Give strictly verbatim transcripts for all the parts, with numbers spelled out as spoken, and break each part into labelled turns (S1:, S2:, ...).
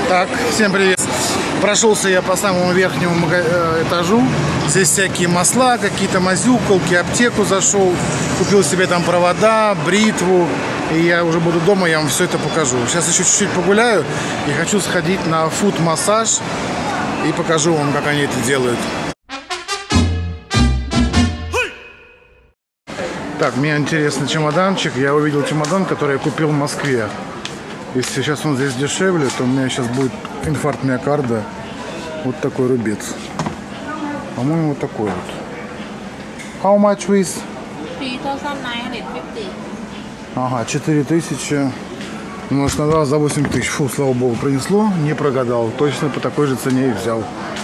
S1: Так, всем привет. Прошелся я по самому верхнему этажу. Здесь всякие масла, какие-то мазюкалки, аптеку зашел. Купил себе там провода, бритву. И я уже буду дома, я вам все это покажу. Сейчас еще чуть-чуть погуляю. И хочу сходить на фуд-массаж. И покажу вам, как они это делают. Так, мне интересный чемоданчик. Я увидел чемодан, который я купил в Москве. Если сейчас он здесь дешевле, то у меня сейчас будет инфаркт миокарда. Вот такой рубец. По-моему, вот такой вот. How much with?
S2: three thousand nine hundred fifty.
S1: Ага, четыре тысячи. Может, на два за восемь тысяч. Фу, слава богу, пронесло. Не прогадал. Точно по такой же цене и взял.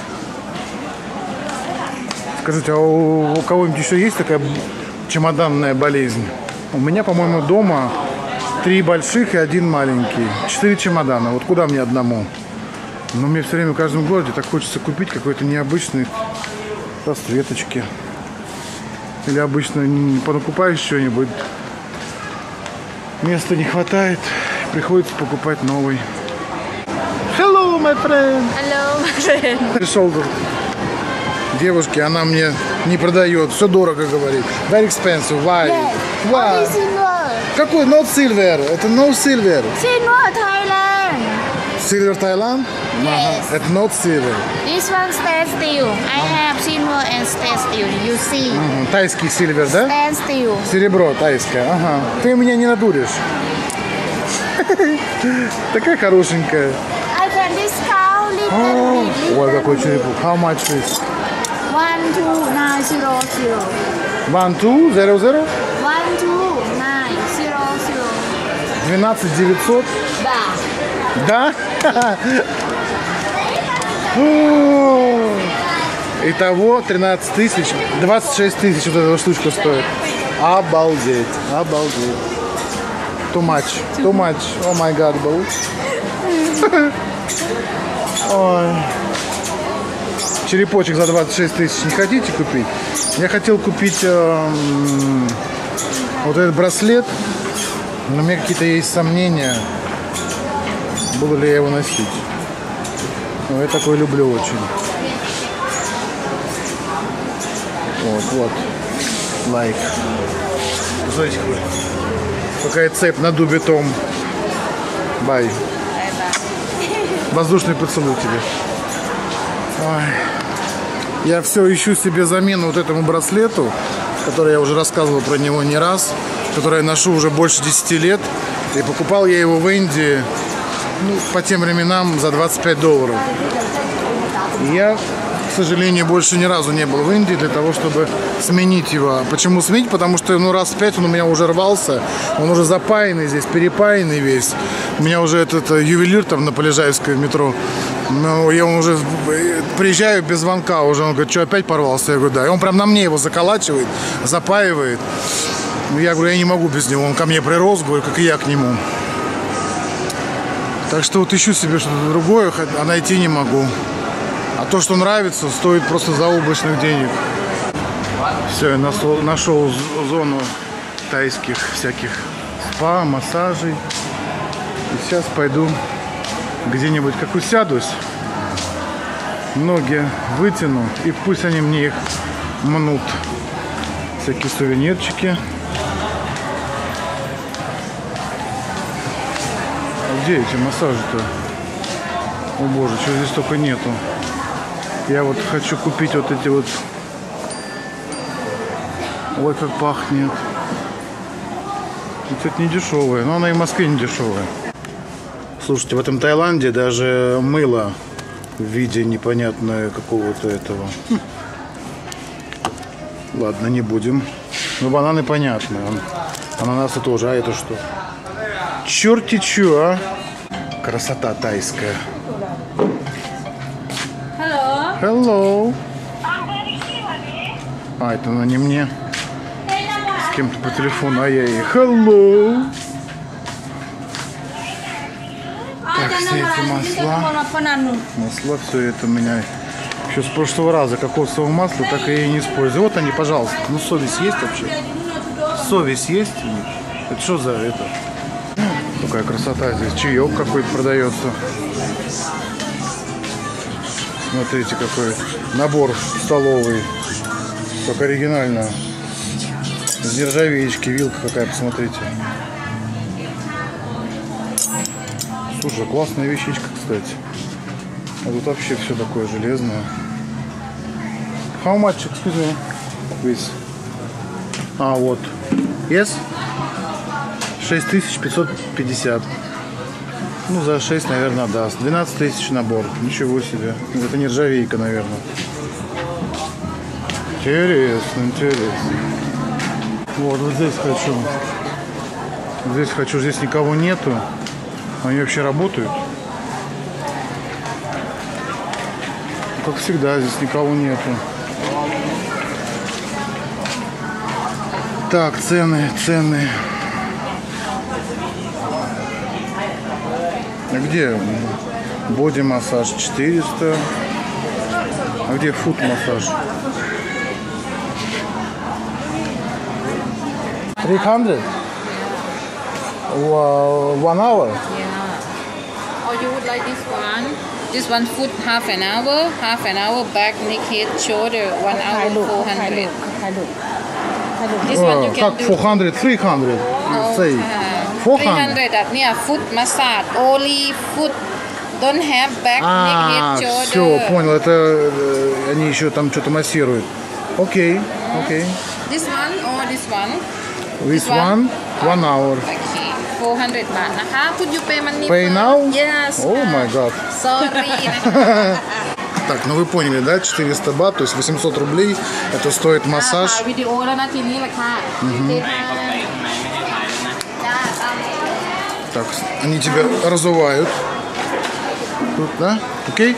S1: Скажите, а у, у кого-нибудь еще есть такая чемоданная болезнь? У меня, по-моему, дома три больших и один маленький. Четыре чемодана. Вот куда мне одному? Но мне все время в каждом городе так хочется купить какой-то необычный расцветочки. Или обычно понакупаешь что-нибудь. Места не хватает. Приходится покупать новый. Hello, my friend.
S2: Hello, my friend.
S1: Пришел девушке, она мне не продает. Все дорого, говорит. Very expensive. Why?
S2: Yes.
S1: Why?
S2: Only silver.
S1: Какой? Not silver. Это no silver.
S2: Silver Thailand.
S1: Silver Thailand?
S2: Yes.
S1: Это not silver.
S2: This one stainless steel. I have silver and stainless steel. You see?
S1: Угу. Тайский сильвер, да?
S2: Stainless steel.
S1: Серебро тайское. Ага. Ты меня не надуришь. Такая хорошенькая.
S2: I can discount little bit.
S1: Ой, какой черепок. How much is?
S2: One two nine zero zero.
S1: One, two, zero, zero?
S2: One two nine zero zero.
S1: двенадцать девятьсот?
S2: Да.
S1: Да? Итого тринадцать тысяч, двадцать шесть тысяч вот эта штучка стоит. Обалдеть, обалдеть. Too much, too much. Oh my god, был. Ой. Черепочек за двадцать шесть тысяч не хотите купить? Я хотел купить э, вот этот браслет, но у меня какие-то есть сомнения, буду ли я его носить. Но я такой люблю очень. Вот, вот. Лайк. Посмотрите, какая цепь на дубе том. Бай. Воздушный поцелуй тебе. Ой. Я все ищу себе замену вот этому браслету, который я уже рассказывал про него не раз, который я ношу уже больше десяти лет. И покупал я его в Индии, ну, по тем временам за двадцать пять долларов. И я, к сожалению, больше ни разу не был в Индии для того, чтобы сменить его. Почему сменить? Потому что ну, раз в пять он у меня уже рвался, он уже запаянный здесь, перепаянный весь. У меня уже этот ювелир там на Полежаевской метро, ну, я уже приезжаю без звонка, уже он говорит, что опять порвался? Я говорю, да. И он прям на мне его заколачивает, запаивает. Я говорю, я не могу без него, он ко мне прирос, говорю, как и я к нему. Так что вот ищу себе что-то другое, а найти не могу. А то, что нравится, стоит просто заоблачных денег. Все, я нашел, нашел зону тайских всяких спа, массажей. И сейчас пойду где-нибудь как усядусь, ноги вытяну, и пусть они мне их мнут. Всякие сувенирчики. А где эти массажи-то? О боже, чего здесь только нету. Я вот хочу купить вот эти вот. Ой, как пахнет. Это не дешевое, но она и в Москве не дешевая. Слушайте, в этом Таиланде даже мыло в виде непонятного какого-то этого. Хм. Ладно, не будем. Ну, бананы понятны. Ананасы тоже. А это что? Черти чё, а? Красота тайская.
S2: Hello.
S1: Hello. А, это она не мне. С кем-то по телефону. А я ей. Hello. Так, все эти масла. Масла, все это у меня еще с прошлого раза кокосовое масло, так и я не использую. Вот они, пожалуйста. Ну, совесть есть вообще? Совесть есть? Это что за это? Какая красота здесь. Чаек какой-то продается. Смотрите, какой набор столовый. Как оригинально. С нержавеечки, вилка какая, посмотрите. Слушай, классная вещичка, кстати. А тут вообще все такое железное. How much, excuse me, please? А, вот. Yes? шесть тысяч пятьсот пятьдесят. Ну, за шесть, наверное, даст. двенадцать тысяч набор. Ничего себе. Это нержавейка, наверное. Интересно, интересно. Вот, вот здесь хочу. Здесь хочу. Здесь никого нету. Они вообще работают. Как всегда, здесь никого нету. Так, цены, цены. А где боди-массаж четыреста? А где фут-массаж? триста? One hour?
S3: Yeah. Or you would like this one? This one foot half an hour, half an hour back, neck, head, shoulder, one hour, four hundred. This one you can
S1: Как
S3: do.
S1: four hundred, three hundred?
S3: Oh,
S1: Say.
S3: uh,
S1: four
S3: three
S1: hundred?
S3: hundred at near foot massage. Only foot. Don't have back, neck,
S1: А,
S3: head, shoulder.
S1: все, понял. Это э, они еще там что-то массируют. Окей, окей.
S3: This one or this one?
S1: This one, one hour.
S3: Okay, four hundred baht นะคะ Could you pay money
S1: Pay
S3: first?
S1: now?
S3: Yes.
S1: Oh my god.
S3: Sorry. นะคะ
S1: Так, ну вы поняли, да? четыреста бат, то есть восемьсот рублей. Это стоит массаж.
S3: ถ่ายวิดีโอแล้วนะทีนี้แหละค่ะโอเคค่ะจ้าตาม
S1: Так, они тебя разувают. Тут, да? Окей?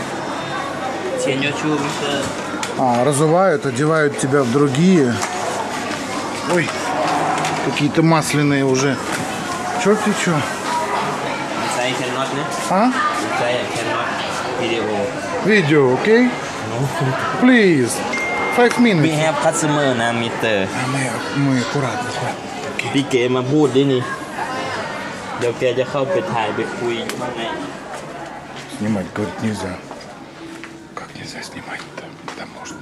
S1: А, разувают, одевают тебя в другие. Ой, какие-то масляные уже. Черт и чё? А? Видео, окей? Please. Five
S4: We
S1: minutes.
S4: have customer นะมิสเตอร์
S1: А мы, мы аккуратно, аккуратно. Окей.
S4: พี่เก๋มาพูดด้วยนี่ เดี๋ยวแกจะเข้าไปถ่ายไปคุยอยู่ข้างใน
S1: Снимать, говорит, нельзя. Как нельзя снимать-то? Да можно.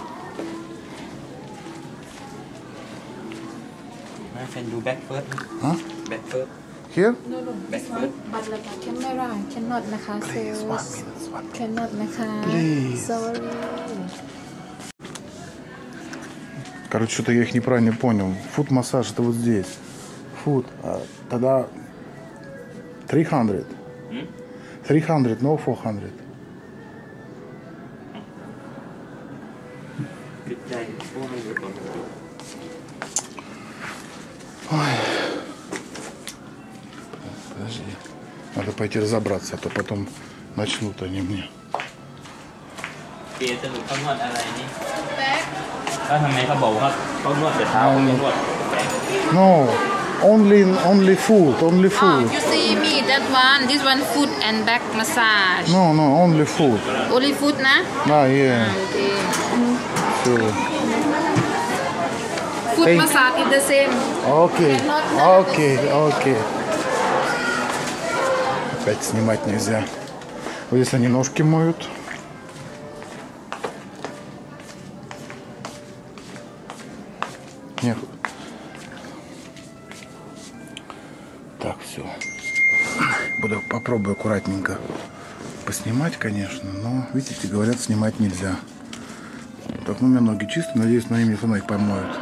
S4: I can do back first
S1: А?
S4: back first
S1: Here?
S4: back first
S3: but the camera cannot นะคะ
S1: Please,
S3: so
S1: one minute, one minute.
S3: cannot นะคะ
S1: Please.
S3: sorry
S1: Короче, что-то я их неправильно понял. Фут-массаж это вот здесь. Фут. А тогда триста. триста, no four hundred.
S4: ปิดใจพวกมันอยู่ตรงนี้
S1: Подожди. Надо пойти разобраться, а то потом начнут они мне.
S4: เก๋สรุปเขานวดอะไรนี่แล้วทำไมเขาบอกว่าเขานวดแต่เท้าเขาไม่นวดแบ็ค
S1: No, only only foot, only
S3: oh
S1: foot.
S3: you see me that one this one foot and back massage
S1: No, no, only foot.
S3: only foot นะ
S1: Ah, yeah.
S3: โอเค
S1: Все.
S3: foot
S1: Thank-
S3: massage is the same
S1: Окей, окей, окей. Опять снимать нельзя. Вот здесь они ножки моют. Нет. Так, все. Буду попробую аккуратненько поснимать, конечно, но, видите, говорят, снимать нельзя. Так, ну у меня ноги чистые, надеюсь, на мне со их помоют.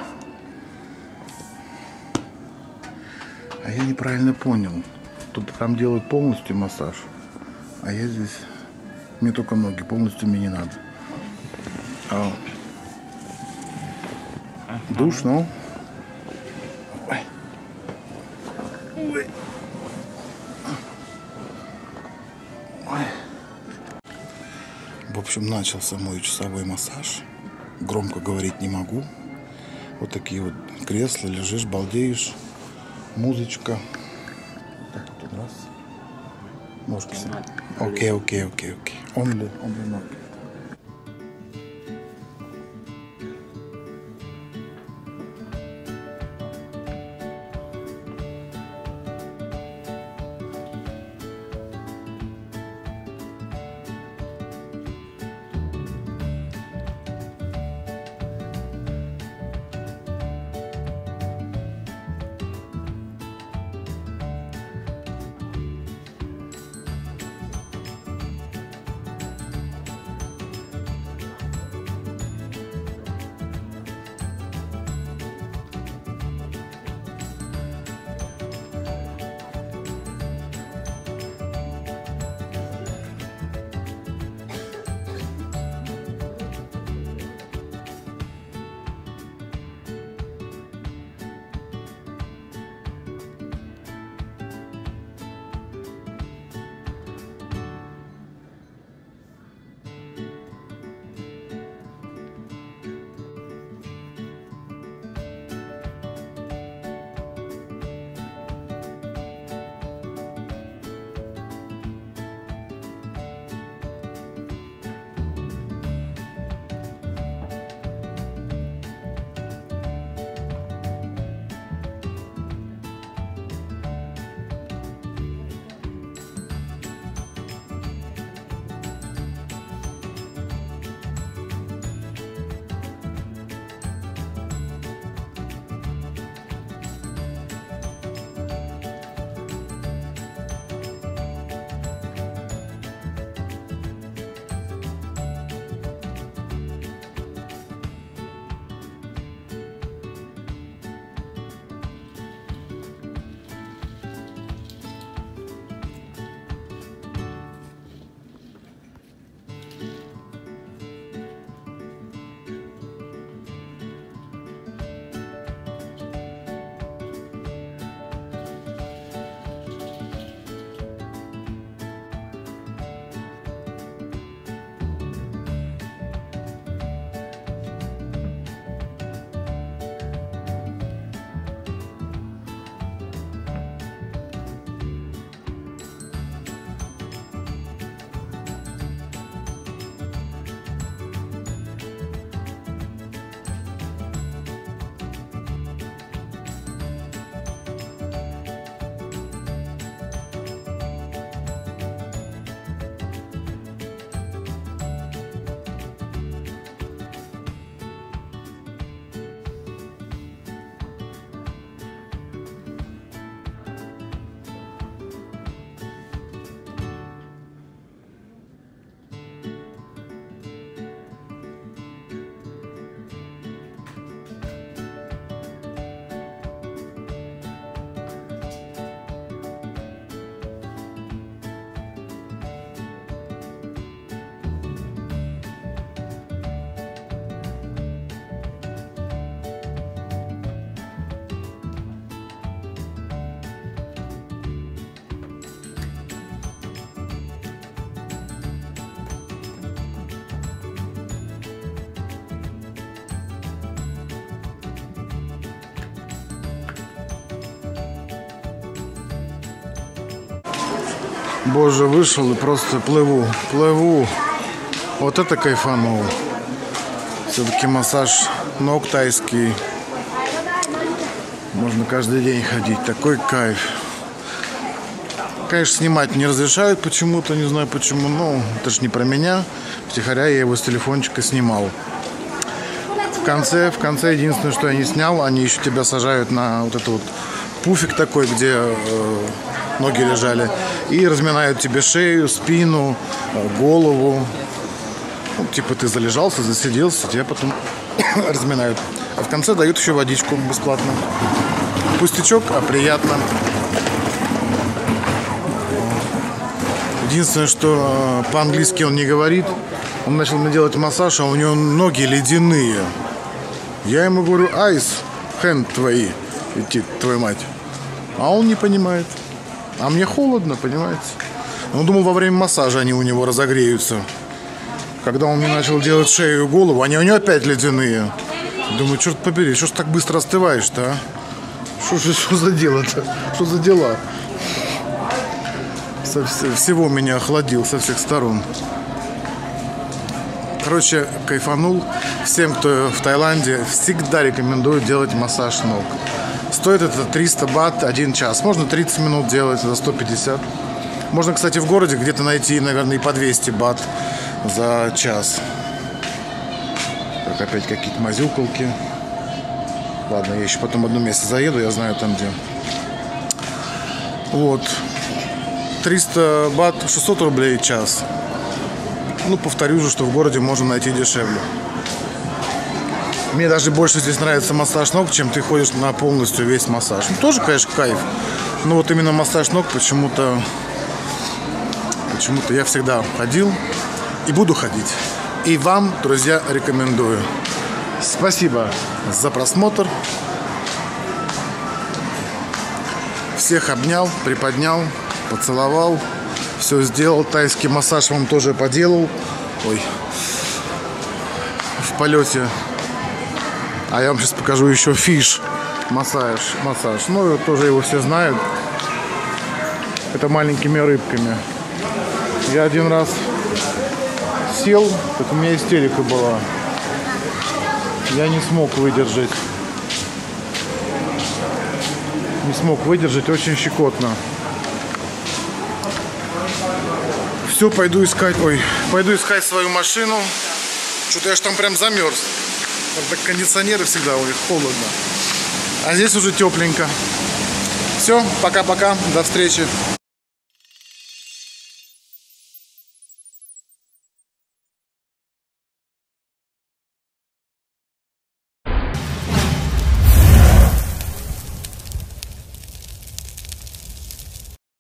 S1: А я неправильно понял. Тут там делают полностью массаж, а я здесь... Мне только ноги, полностью мне не надо. А... Душ, ну? Ой. Ой. Ой. В общем, начался мой часовой массаж. Громко говорить не могу. Вот такие вот кресла, лежишь, балдеешь. Музычка. Так, вот тут раз. Ножки себе. Окей, окей, окей, окей. Only, only ноги. Боже, вышел и просто плыву, плыву. Вот это кайфанул. Все-таки массаж ног тайский. Можно каждый день ходить. Такой кайф. Конечно, снимать не разрешают почему-то, не знаю почему. Но это же не про меня. Втихаря я его с телефончика снимал. В конце, в конце единственное, что я не снял, они еще тебя сажают на вот этот вот пуфик такой, где э, ноги лежали. И разминают тебе шею, спину, э, голову. Ну, типа ты залежался, засиделся, тебя потом разминают. А в конце дают еще водичку бесплатно. Пустячок, а приятно. Единственное, что по-английски он не говорит. Он начал мне делать массаж, а у него ноги ледяные. Я ему говорю, айс, хэнд твои, идти, твою мать. А он не понимает. А мне холодно, понимаете? Он думал, во время массажа они у него разогреются. Когда он мне начал делать шею и голову, они у него опять ледяные. Думаю, черт побери, что ж так быстро остываешь-то, а? Что же что за дело-то? Что за дела? Со всего меня охладил со всех сторон. Короче, кайфанул. Всем, кто в Таиланде, всегда рекомендую делать массаж ног. Стоит это триста бат один час. Можно тридцать минут делать за сто пятьдесят. Можно, кстати, в городе где-то найти, наверное, и по двести бат за час. Так, опять какие-то мазюкалки. Ладно, я еще потом в одно место заеду, я знаю там где. Вот. триста бат, шестьсот рублей час. Ну, повторю же, что в городе можно найти дешевле. Мне даже больше здесь нравится массаж ног, чем ты ходишь на полностью весь массаж. Ну, тоже, конечно, кайф. Но вот именно массаж ног почему-то... Почему-то я всегда ходил и буду ходить. И вам, друзья, рекомендую. Спасибо за просмотр. Всех обнял, приподнял, поцеловал. Все сделал. Тайский массаж вам тоже поделал. Ой. В полете. А я вам сейчас покажу еще фиш. Массаж. Массаж. Ну, тоже его все знают. Это маленькими рыбками. Я один раз сел, так у меня истерика была. Я не смог выдержать. Не смог выдержать, очень щекотно. Все, пойду искать. Ой, пойду искать свою машину. Что-то я ж там прям замерз. Правда, кондиционеры всегда у них холодно. А здесь уже тепленько. Все, пока-пока, до встречи.